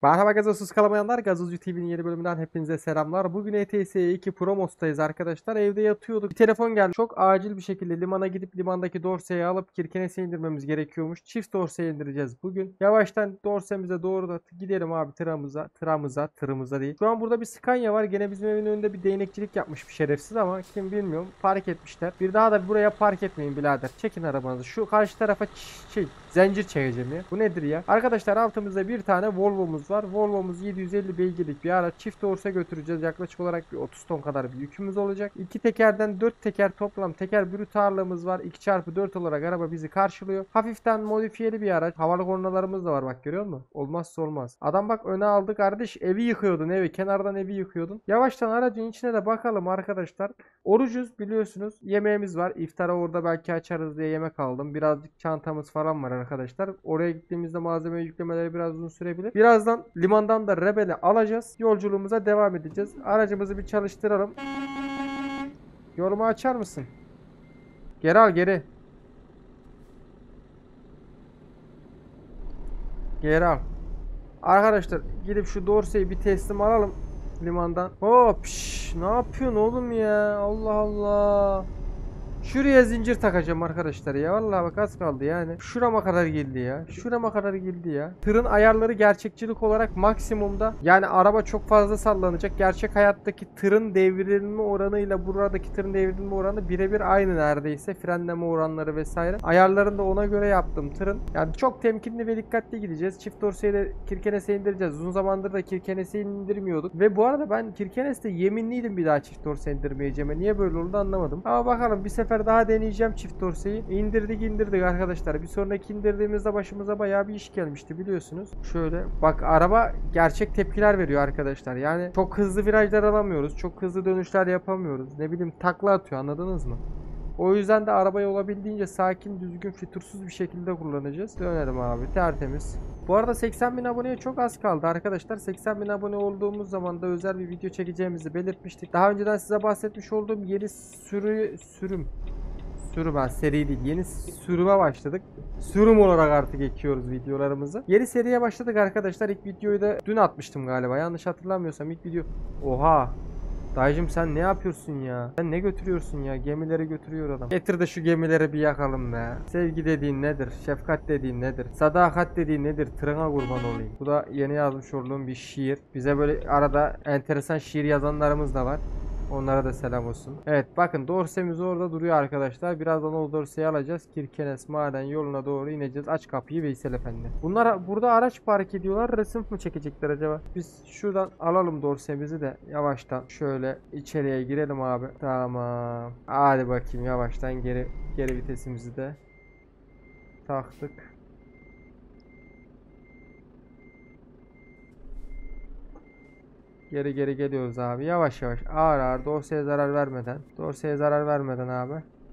Merhaba gazozsuz kalamayanlar, Gazozcu TV'nin yeni bölümünden hepinize selamlar. Bugün ETS 2 Pro Mod'dayız arkadaşlar. Evde yatıyorduk. Bir telefon geldi. Çok acil bir şekilde limana gidip limandaki dorseyi alıp Kirkenes'e indirmemiz gerekiyormuş. Çift dorse indireceğiz bugün. Yavaştan dorsemize doğru da gidelim abi tırımıza değil. Şu an burada bir Scania var. Gene bizim evin önünde bir değnekçilik yapmış bir şerefsiz ama kim bilmiyorum. Park etmişler. Bir daha da buraya park etmeyin birader. Çekin arabanızı. Şu karşı tarafa zincir çekeceğim ya. Bu nedir ya? Arkadaşlar altımızda bir tane Volvo'muz var. Volvo'muz 750 beygirlik bir araç. Çift dorse götüreceğiz. Yaklaşık olarak bir 30 ton kadar bir yükümüz olacak. 2 tekerden 4 teker toplam teker brüt ağırlığımız var. 2x4 olarak araba bizi karşılıyor. Hafiften modifiyeli bir araç. Havalı kornalarımız da var bak, görüyor musun? Olmazsa olmaz. Adam bak öne aldı kardeş. Evi yıkıyordun evi. Kenardan evi yıkıyordun. Yavaştan aracın içine de bakalım arkadaşlar. Orucuz biliyorsunuz. Yemeğimiz var. İftara orada belki açarız diye yemek aldım. Birazcık çantamız falan var arkadaşlar. Oraya gittiğimizde malzeme yüklemeleri biraz uzun sürebilir. Birazdan limandan da Rebel'i alacağız. Yolculuğumuza devam edeceğiz. Aracımızı bir çalıştıralım. Yolumu açar mısın? Geri al geri. Geri al. Arkadaşlar gidip şu dorseyi bir teslim alalım limandan. Hop ne yapıyorsun oğlum ya? Allah Allah. Şuraya zincir takacağım arkadaşlar ya. Vallahi bak az kaldı yani. Şurama kadar geldi ya. Şurama kadar geldi ya. Tırın ayarları gerçekçilik olarak maksimumda. Yani araba çok fazla sallanacak. Gerçek hayattaki tırın devrilme oranıyla buradaki tırın devrilme oranı birebir aynı neredeyse. Frenleme oranları vesaire. Ayarlarını da ona göre yaptım tırın. Yani çok temkinli ve dikkatli gideceğiz. Çift dorseyi de Kirkenes'e indireceğiz. Uzun zamandır da Kirkenes'e indirmiyorduk. Ve bu arada ben Kirkenes'te yeminliydim bir daha çift dorse indirmeyeceğime. Niye böyle oldu anlamadım. Ama bakalım bir sefer daha deneyeceğim çift dorseyi. İndirdik arkadaşlar. Bir sonraki indirdiğimizde başımıza bayağı bir iş gelmişti biliyorsunuz. Şöyle bak, araba gerçek tepkiler veriyor arkadaşlar. Yani çok hızlı virajlar alamıyoruz. Çok hızlı dönüşler yapamıyoruz. Ne bileyim takla atıyor, anladınız mı? O yüzden de arabayı olabildiğince sakin, düzgün, fütursuz bir şekilde kullanacağız. Dönelim abi, tertemiz. Bu arada 80.000 aboneye çok az kaldı arkadaşlar. 80.000 abone olduğumuz zaman da özel bir video çekeceğimizi belirtmiştik. Daha önceden size bahsetmiş olduğum yeni sürüm seri değil. Yeni sürüme başladık. Sürüm olarak artık ekiyoruz videolarımızı. Yeni seriye başladık arkadaşlar. İlk videoyu da dün atmıştım galiba. Yanlış hatırlamıyorsam ilk video. Oha. Dayıcım sen ne yapıyorsun ya? Sen ne götürüyorsun ya? Gemileri götürüyor adam. Getir de şu gemileri bir yakalım be. Sevgi dediğin nedir? Şefkat dediğin nedir? Sadakat dediğin nedir? Tırına kurban olayım. Bu da yeni yazmış olduğum bir şiir. Bize böyle arada enteresan şiir yazanlarımız da var. Onlara da selam olsun. Evet bakın dorsemiz orada duruyor arkadaşlar. Birazdan o dorseyi alacağız. Kirkenes maden yoluna doğru ineceğiz. Aç kapıyı Veysel Efendi. Bunlar burada araç park ediyorlar. Resim mi çekecekler acaba? Biz şuradan alalım dorsemizi de yavaştan şöyle içeriye girelim abi. Tamam. Hadi bakayım yavaştan geri vitesimizi de taktık. Geri geliyoruz abi. Yavaş yavaş. Ağır ağır. Dorseye zarar vermeden. Dorseye zarar vermeden abi.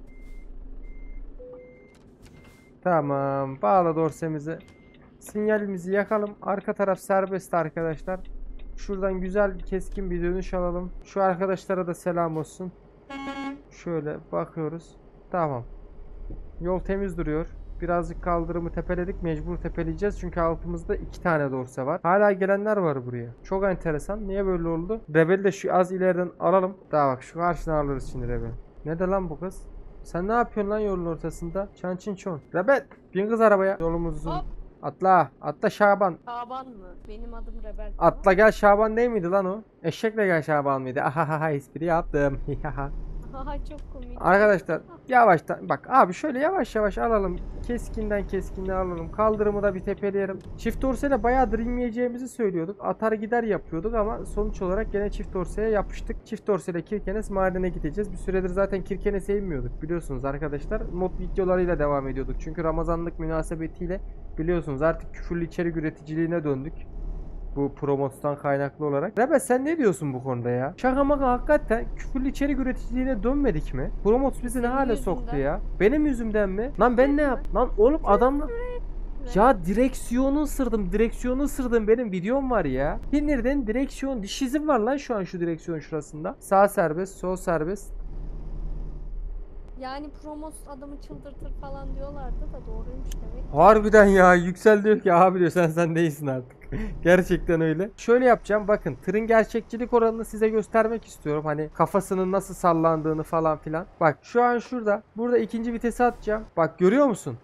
Tamam. Bağla dorsemizi. Sinyalimizi yakalım. Arka taraf serbest arkadaşlar. Şuradan güzel keskin bir dönüş alalım. Şu arkadaşlara da selam olsun. Şöyle bakıyoruz. Tamam. Yol temiz duruyor. Birazcık kaldırımı tepeledik. Mecbur tepeleyeceğiz. Çünkü altımızda 2 tane dorse var. Hala gelenler var buraya. Çok enteresan. Niye böyle oldu? Rebel'i de şu az ileriden alalım. Daha bak şu karşıdan alırız şimdi Rebel. Ne de lan bu kız? Sen ne yapıyorsun lan yolun ortasında? Çan çin çon. Rebel bin kız arabaya. Yolumuzun. Hop. Atla. Atla Şaban. Şaban mı? Benim adım Rebel. Atla gel Şaban değil miydi lan o? Eşekle gel Şaban mıydı? Ahaha espri yaptım. Haha çok komik. Arkadaşlar yavaştan bak abi şöyle yavaş yavaş alalım. Keskinden alalım. Kaldırımı da bir tepeleyelim. Çift dorseyle bayağıdır inmeyeceğimizi söylüyorduk. Atar gider yapıyorduk ama sonuç olarak gene çift dorseye yapıştık. Çift dorseyle Kirkenes madene gideceğiz. Bir süredir zaten Kirkenes'e inmiyorduk biliyorsunuz arkadaşlar. Mod videolarıyla devam ediyorduk. Çünkü Ramazanlık münasebetiyle biliyorsunuz artık küfürlü içerik üreticiliğine döndük. Bu promostan kaynaklı olarak. Rebel sen ne diyorsun bu konuda ya? Şaka maka hakikaten küfürlü içerik üreticiliğine dönmedik mi? Promos bizi ne hale soktu ya? Benim yüzümden mi? Lan ben ne yaptım? Lan oğlum adamla... Ya direksiyonu ısırdım benim videom var ya. Sinirden direksiyon diş izim var lan şu an şu direksiyon şurasında. Sağ serbest, sol serbest. Yani promos adamı çıldırtır falan diyorlardı da doğruymuş demek. Harbiden ya, Yüksel diyor ki abi diyor sen değilsin artık. Gerçekten öyle. Şöyle yapacağım, bakın tırın gerçekçilik oranını size göstermek istiyorum. Hani kafasının nasıl sallandığını falan filan. Bak şu an şurada. Burada ikinci vitesi atacağım. Bak görüyor musun?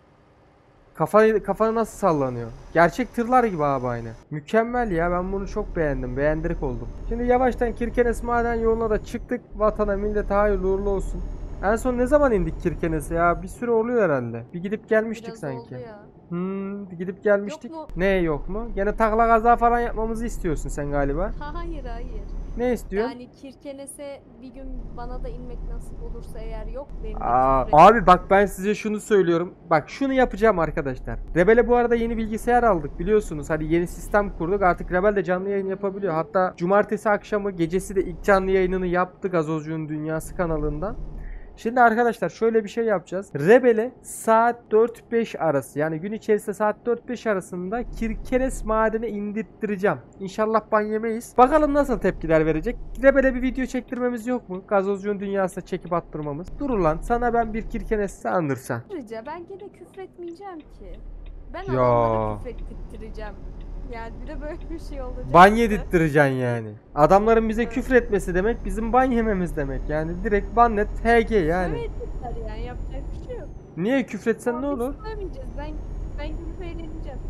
Kafanı nasıl sallanıyor? Gerçek tırlar gibi abi aynı. Mükemmel ya, ben bunu çok beğendim. Beğendirik oldum. Şimdi yavaştan Kirkenes maden yoluna da çıktık. Vatana millete hayırlı uğurlu olsun. En son ne zaman indik Kirkenes'e ya? Bir süre oluyor herhalde. Bir gidip gelmiştik Biraz sanki. oldu ya. Bir gidip gelmiştik. Yok mu? Ne yok mu? Gene takla kaza falan yapmamızı istiyorsun sen galiba. Hayır hayır. Ne istiyorsun? Yani Kirkenes'e bir gün bana da inmek nasip olursa eğer yok benim de Abi bak ben size şunu söylüyorum. Bak şunu yapacağım arkadaşlar. Rebel'e bu arada yeni bilgisayar aldık biliyorsunuz. Hani yeni sistem kurduk. Artık Rebel de canlı yayın yapabiliyor. Hatta cumartesi akşamı gecesi de ilk canlı yayınını yaptık Gazozcu'nun Dünyası kanalından. Şimdi arkadaşlar şöyle bir şey yapacağız. Rebel'e saat 4-5 arası, yani gün içerisinde saat 4-5 arasında Kirkenes madeni indirttireceğim. İnşallah ban yemeyiz. Bakalım nasıl tepkiler verecek. Rebel'e bir video çektirmemiz yok mu? Gazozcuğun dünyasına çekip attırmamız. Dur ulan sana ben bir Kirkenes andırsan. Ayrıca ben gene küfretmeyeceğim ki. Ben Ya. adamlara küfrettireceğim. Yani bir de böyle bir şey olacak. Ban yedirttireceksin yani. Adamların bize Evet. küfür etmesi demek bizim ban yememiz demek. Yani direkt ban net HG yani. Evet yani yapacak bir şey yok. Niye küfretsen ne olur? Söylemeyeceğiz. Ben gülüp eğleneceğim.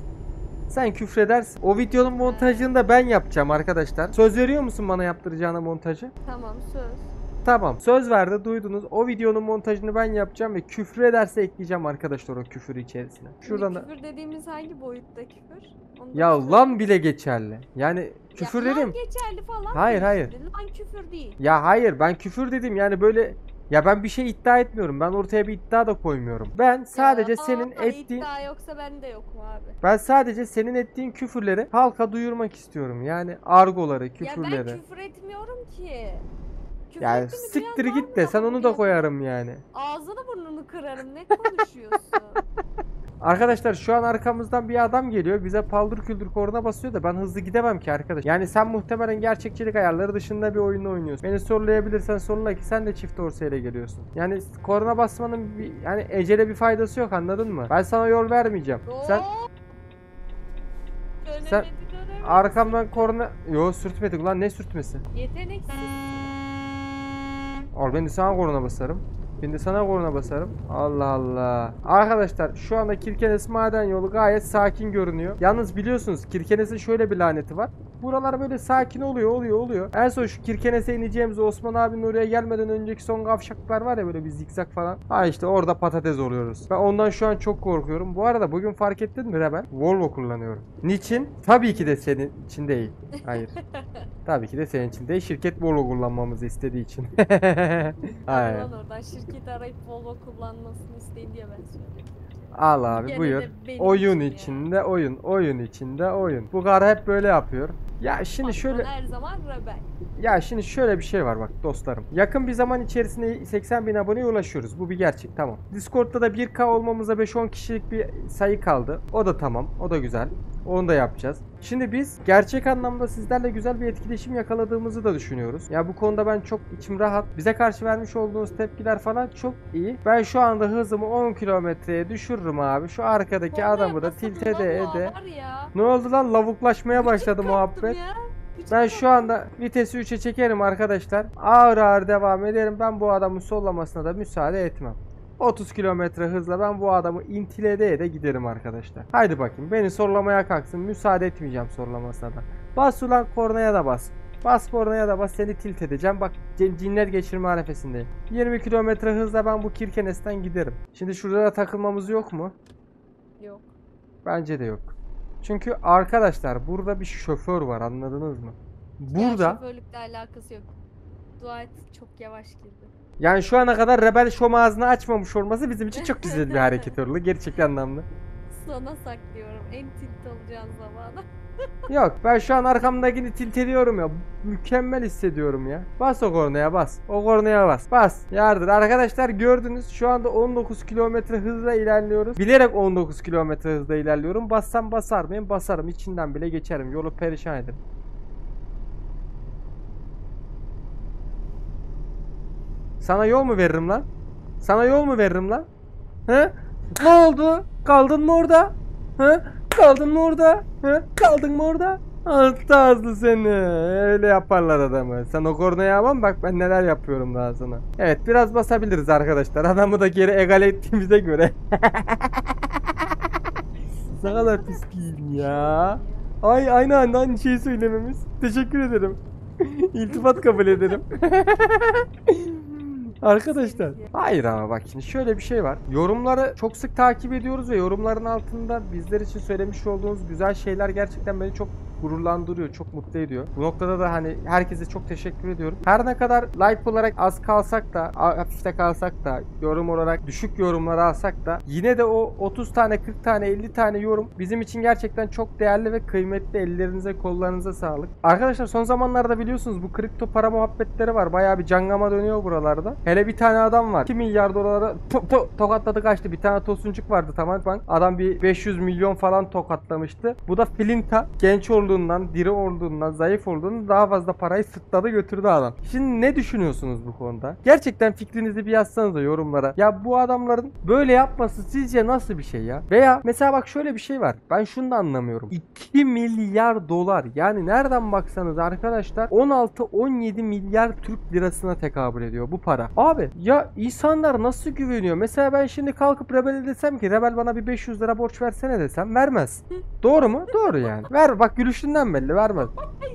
Sen küfredersin. O videonun montajını da ben yapacağım arkadaşlar. Söz veriyor musun bana yaptıracağına montajı? Tamam söz. Tamam. Söz verdi, duydunuz. O videonun montajını ben yapacağım ve küfür ederse ekleyeceğim arkadaşlar o küfürü içerisine. Şuradan da... Küfür dediğimiz hangi boyutta küfür? Onu da Ya söyle. lan bile geçerli. Yani küfür Ya dedim. lan geçerli falan Hayır, değil hayır. şimdi. Lan küfür değil. Ya hayır, ben küfür dedim yani böyle... Ya ben bir şey iddia etmiyorum. Ben ortaya bir iddia da koymuyorum. Ben sadece Ya, senin ettiğin... iddia yoksa ben de yokum abi. Ben sadece senin ettiğin küfürleri halka duyurmak istiyorum. Yani argoları, Ya küfürleri. ben küfür etmiyorum ki. Küfür Yani ettiğimi siktir duyan var git mı de daha sen onu da bugüne koyarım yani. kadar? Ağzını burnunu kırarım. Ne konuşuyorsun? Arkadaşlar şu an arkamızdan bir adam geliyor. Bize paldır küldür korna basıyor da ben hızlı gidemem ki arkadaş. Yani sen muhtemelen gerçekçilik ayarları dışında bir oyunu oynuyorsun. Beni sorulayabilirsen sorula ki sen de çift dorseyle geliyorsun. Yani korna basmanın bir, yani ecele bir faydası yok, anladın mı? Ben sana yol vermeyeceğim. Sen Dönemedi. arkamdan korna... Yo sürtmedik ulan, ne sürtmesi? Yeteneksiz. Al ben de sana korna basarım. Ben de sana korna basarım. Allah Allah. Arkadaşlar şu anda Kirkenes maden yolu gayet sakin görünüyor. Yalnız biliyorsunuz Kirkenes'in şöyle bir laneti var. Buralar böyle sakin oluyor. En son şu Kirkenes'e ineceğimiz Osman abinin oraya gelmeden önceki son kavşaklar var ya, böyle bir zikzak falan. Ha işte orada patates oluyoruz. Ben ondan şu an çok korkuyorum. Bu arada bugün fark ettin mi Rebel? Volvo kullanıyorum. Niçin? Tabii ki de senin için değil. Hayır. Tabii ki de senin için değil. Şirket Volvo kullanmamızı istediği için. Hayır. Lan oradan şirketi arayıp Volvo kullanmasını isteyin diye ben söylüyorum. Al abi Gene buyur. de benim Oyun için ya. içinde oyun. Oyun içinde oyun. Bu kar hep böyle yapıyor. Ya şimdi Patron şöyle... her zaman rebel. Ya şimdi şöyle bir şey var bak dostlarım. Yakın bir zaman içerisinde 80.000 aboneye ulaşıyoruz. Bu bir gerçek, tamam. Discord'da da 1K olmamıza 5-10 kişilik bir sayı kaldı. O da tamam. O da güzel. Onu da yapacağız. Şimdi biz gerçek anlamda sizlerle güzel bir etkileşim yakaladığımızı da düşünüyoruz. Ya bu konuda ben çok içim rahat. Bize karşı vermiş olduğunuz tepkiler falan çok iyi. Ben şu anda hızımı 10 kilometreye düşürürüm abi. Şu arkadaki Korna adamı da yapmasam tilt ede lavuğa ede. var ya. Ne oldu lan, lavuklaşmaya Gıcık başladı kaptım muhabbet. ya. Gıcık Ben şu kaptım. anda vitesi 3'e çekerim arkadaşlar. Ağır ağır devam ederim. Ben bu adamın sollamasına da müsaade etmem. 30 kilometre hızla ben bu adamı intilede de giderim arkadaşlar. Haydi bakayım, beni sorlamaya kalksın. Müsaade etmeyeceğim sorlamasına da. Bas ulan kornaya da bas. Bas kornaya da bas, seni tilt edeceğim. Bak cinnet geçirme arifesindeyim. 20 kilometre hızla ben bu Kirkenes'ten giderim. Şimdi şurada da takılmamız yok mu? Yok. Bence de yok. Çünkü arkadaşlar burada bir şoför var, anladınız mı? Burada Ya şoförlükle alakası yok. Dua et çok yavaş girdi. yani şu ana kadar Rebel şom ağzını açmamış olması bizim için çok güzel bir hareket oldu. Gerçek anlamda. Sana saklıyorum en tilt olacağın zamana. Yok, ben şu an arkamdakini tilt ediyorum ya. Mükemmel hissediyorum ya. Bas o kornaya bas. O kornaya bas. Bas. Yardır. Arkadaşlar gördünüz şu anda 19 kilometre hızla ilerliyoruz. Bilerek 19 kilometre hızla ilerliyorum. Bassam basar mıyım? Basarım. İçinden bile geçerim. Yolu perişan ederim. Sana yol mu veririm lan? Sana yol mu veririm lan? He? Ne oldu? Kaldın mı orada? He? Kaldın mı orada? He? Kaldın mı orada? Altı ağızlı seni. Öyle yaparlar adamı. Sen o kornaya aman bak ben neler yapıyorum daha sana. Evet biraz basabiliriz arkadaşlar. Adamı da geri egale ettiğimize göre. Ne kadar pis giyim ya. Ay aynı şeyi söylememiz. Teşekkür ederim. İltifat kabul ederim. Arkadaşlar. Hayır ama bak şimdi şöyle bir şey var. Yorumları çok sık takip ediyoruz ve yorumların altında bizler için söylemiş olduğunuz güzel şeyler gerçekten beni çok gururlandırıyor, çok mutlu ediyor. Bu noktada da hani herkese çok teşekkür ediyorum. Her ne kadar like olarak az kalsak da, hafifte kalsak da, yorum olarak düşük yorumları alsak da yine de o 30 tane, 40 tane, 50 tane yorum bizim için gerçekten çok değerli ve kıymetli. Ellerinize, kollarınıza sağlık. Arkadaşlar son zamanlarda biliyorsunuz bu kripto para muhabbetleri var. Bayağı bir cangama dönüyor buralarda. Hele bir tane adam var. 2 milyar dolara tokatladı kaçtı. Bir tane tosuncuk vardı tamam bak. Adam bir 500 milyon falan tokatlamıştı. Bu da Filinta genç olduğundan, diri olduğundan, zayıf olduğundan daha fazla parayı sırtladı götürdü adam. Şimdi ne düşünüyorsunuz bu konuda? Gerçekten fikrinizi bir yazsanıza yorumlara. Ya bu adamların böyle yapması sizce nasıl bir şey ya? Veya mesela bak şöyle bir şey var. Ben şunu da anlamıyorum. 2 milyar dolar yani nereden baksanız arkadaşlar 16-17 milyar Türk lirasına tekabül ediyor bu para. Abi ya insanlar nasıl güveniyor? Mesela ben şimdi kalkıp Rebel'e desem ki Rebel bana bir 500 lira borç versene desem vermez. Doğru mu? Doğru yani. Ver bak gülüşünden belli vermez.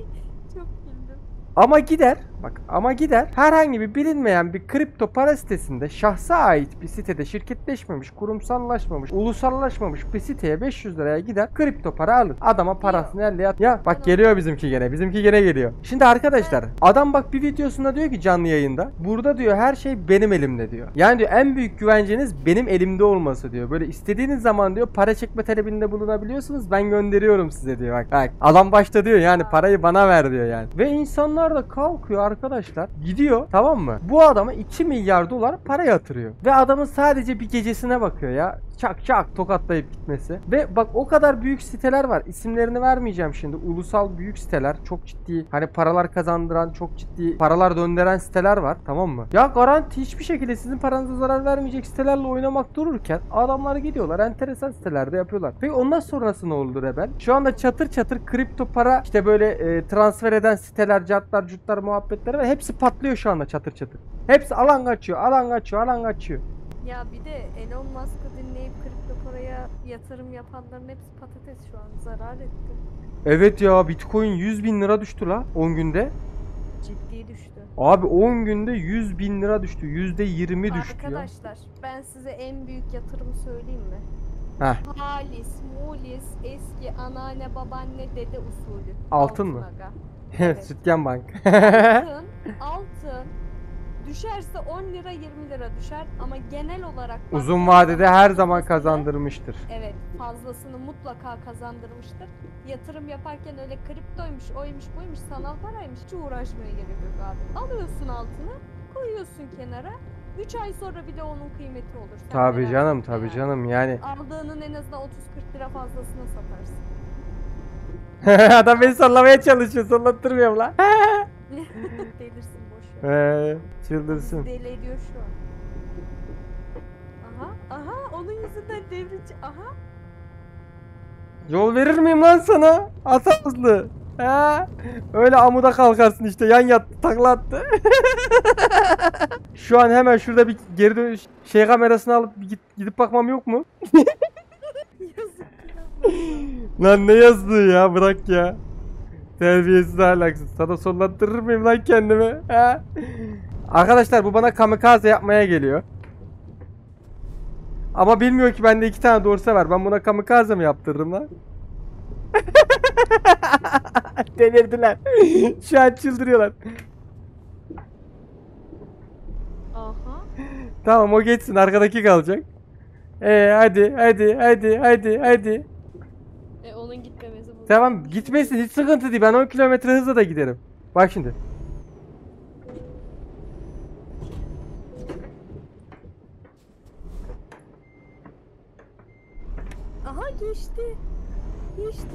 Çok güldüm. Ama gider bak ama gider herhangi bir bilinmeyen bir kripto para sitesinde şahsa ait bir sitede şirketleşmemiş, kurumsallaşmamış, ulusallaşmamış bir siteye 500 liraya gider kripto para alır. Adama parasını elde yat. Ya bak geliyor bizimki gene. Bizimki gene geliyor. Şimdi arkadaşlar adam bak bir videosunda diyor ki canlı yayında burada diyor her şey benim elimde diyor. Yani diyor en büyük güvenceniz benim elimde olması diyor. Böyle istediğiniz zaman diyor para çekme talebinde bulunabiliyorsunuz. Ben gönderiyorum size diyor. Bak adam başta diyor yani parayı bana ver diyor yani. Ve insanlar da kalkıyor arkadaşlar gidiyor tamam mı? Bu adama 2 milyar dolar para yatırıyor. Ve adamın sadece bir gecesine bakıyor ya. Çak çak tokatlayıp gitmesi. Ve bak o kadar büyük siteler var. İsimlerini vermeyeceğim şimdi. Ulusal büyük siteler. Çok ciddi hani paralar kazandıran, çok ciddi paralar döndüren siteler var. Tamam mı? Ya garanti hiçbir şekilde sizin paranıza zarar vermeyecek sitelerle oynamak dururken adamlar gidiyorlar. Enteresan sitelerde yapıyorlar. Peki ondan sonrası ne oldu Rebel? Şu anda çatır çatır kripto para işte böyle transfer eden siteler, cartlar, curtlar muhabbetleri var. Hepsi patlıyor şu anda çatır çatır. Hepsi alan kaçıyor, alan kaçıyor, alan kaçıyor. Ya bir de Elon Musk'ı dinleyip kripto paraya yatırım yapanların hepsi patates şu an. Zarar etti. Evet ya Bitcoin 100 bin lira düştü la 10 günde. Ciddi düştü. Abi 10 günde 100 bin lira düştü. %20 düştü ya. Arkadaşlar ben size en büyük yatırımı söyleyeyim mi? Heh. Halis, mulis, eski anneanne, babaanne, dede usulü. Altın mı? aga. Evet. Sütyen Bank. Altın düşerse 10 lira 20 lira düşer ama genel olarak Uzun vadede her zaman kazandırmıştır. Evet, fazlasını mutlaka kazandırmıştır. Yatırım yaparken öyle kriptoymuş, oymuş, buymuş, sanal paraymış hiç uğraşmaya gerek yok abi. Alıyorsun altını, koyuyorsun kenara. 3 ay sonra bile onun kıymeti olur. Sen Tabii merak canım, etme tabii yani. canım yani. Aldığının en azından 30-40 lira fazlasını satarsın. Adam beni sallamaya çalışıyor. Sallattırmıyorum lan. Delirsin boş ver. Çıldırsın. Deli ediyor şu an. Aha, onun yüzünden devrici. Aha. Yol verir miyim lan sana? At hızlı. Ha? Öyle amuda kalkarsın işte yan yattı takla attı. Şu an hemen şurada bir geri dönüş şey kamerasını alıp bir gidip bakmam yok mu? Yazık ya. Lan ne yazdığı ya bırak ya. Terbiyesiz ahlaksız. Sana sollattırır mıyım lan kendimi? Ha? Arkadaşlar bu bana kamikaze yapmaya geliyor. Ama bilmiyor ki bende 2 tane dorse var. Ben buna kamikaze mi yaptırırım lan? Delirdiler. Şu an çıldırıyorlar. Aha. Tamam o geçsin arkadaki kalacak. Hadi. Onun gitmemesi bu. Tamam gitmesin hiç sıkıntı değil. Ben 10 kilometre hızla da giderim. Bak şimdi. Aha geçti. Geçti.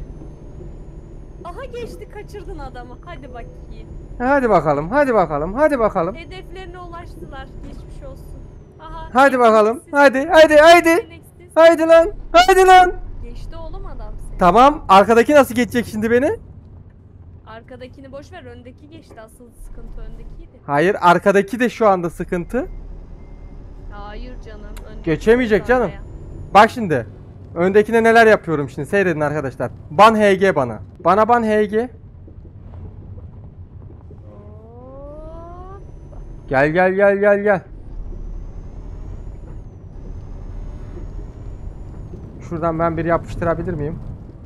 Aha geçti, kaçırdın adamı. Hadi bakayım. Hadi bakalım. Hedeflerine ulaştılar. Geçmiş olsun. Aha, Hadi bakalım. yeteneksiz, Hadi. yeteneksiz. Haydi lan. Haydi lan. Geçti oğlum adam seni. Tamam. Arkadaki nasıl geçecek şimdi beni? Arkadakini boş ver, öndeki geçti. Asıl sıkıntı öndekiydi. Hayır. Arkadaki de şu anda sıkıntı. Hayır canım. Öndeki Geçemeyecek canım. sıraya. Bak şimdi. Öndekine neler yapıyorum şimdi. Seyredin arkadaşlar. Ban HG bana. Bana ban HG. Hop. Gel. Şuradan ben bir yapıştırabilir miyim?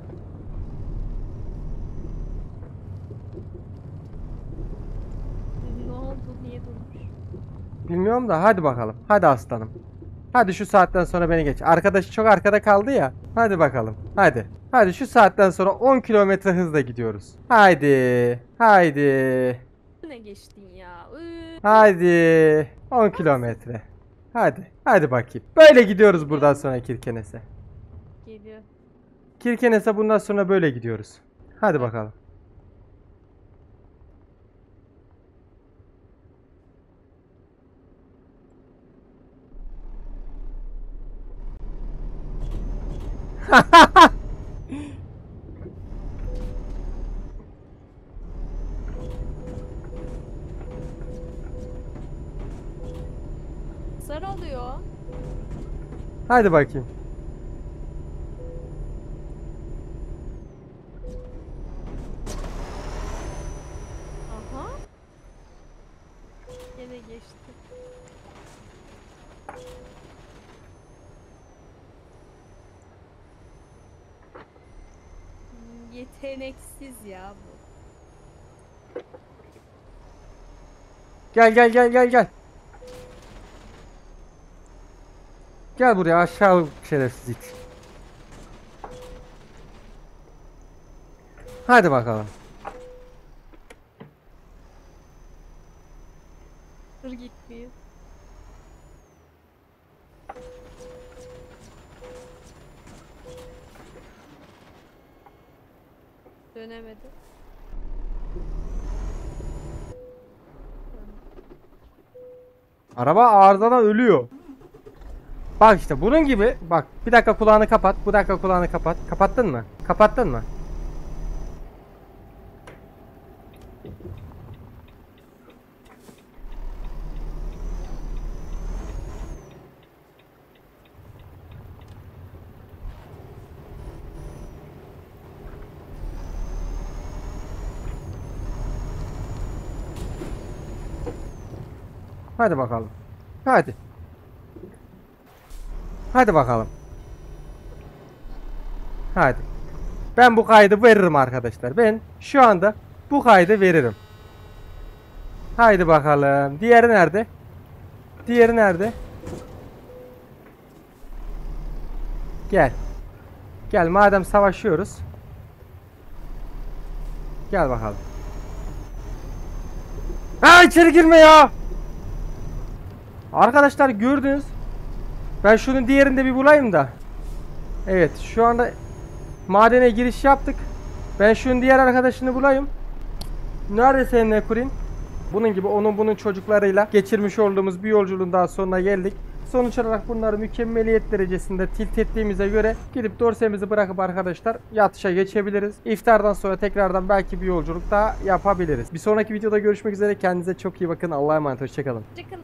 Ne oldu? Niye durmuş? Bilmiyorum da hadi bakalım. Hadi aslanım. Hadi şu saatten sonra beni geç. Arkadaş çok arkada kaldı ya. Hadi bakalım. Hadi. Hadi şu saatten sonra 10 kilometre hızla gidiyoruz. Haydi. Ne geçtin ya? Hadi. 10 kilometre. Hadi bakayım. Böyle gidiyoruz buradan sonra Kirkenes'e. Geliyor. Kirkenes'e bundan sonra böyle gidiyoruz. Hadi bakalım. Sarı alıyor. Hadi bakayım. Aha. Gene geçti. Yeteneksiz ya bu. Gel. Gel buraya aşağı şerefsiz it. Hadi bakalım. Dur gitmiyor. Dönemedi. Araba arızadan ölüyor. Bak işte bunun gibi. Bak bir dakika kulağını kapat. Bir dakika kulağını kapat. Kapattın mı? Kapattın mı? Hadi bakalım. Hadi. Hadi bakalım. Hadi. Ben bu kaydı veririm arkadaşlar. Ben şu anda bu kaydı veririm. Haydi bakalım. Diğeri nerede? Diğeri nerede? Gel. Gel madem savaşıyoruz. Gel bakalım. Ha içeri girme ya. Arkadaşlar gördünüz. Ben şunun diğerinde bir bulayım da. Evet şu anda madene giriş yaptık. Ben şunun diğer arkadaşını bulayım. Nerede senin Ekurin? Bunun gibi onun bunun çocuklarıyla geçirmiş olduğumuz bir yolculuğun daha sonuna geldik. Sonuç olarak bunları mükemmeliyet derecesinde tilt ettiğimize göre gidip dorsemizi bırakıp arkadaşlar yatışa geçebiliriz. İftardan sonra tekrardan belki bir yolculuk daha yapabiliriz. Bir sonraki videoda görüşmek üzere. Kendinize çok iyi bakın. Allah'a emanet. Hoşçakalın. Çıkın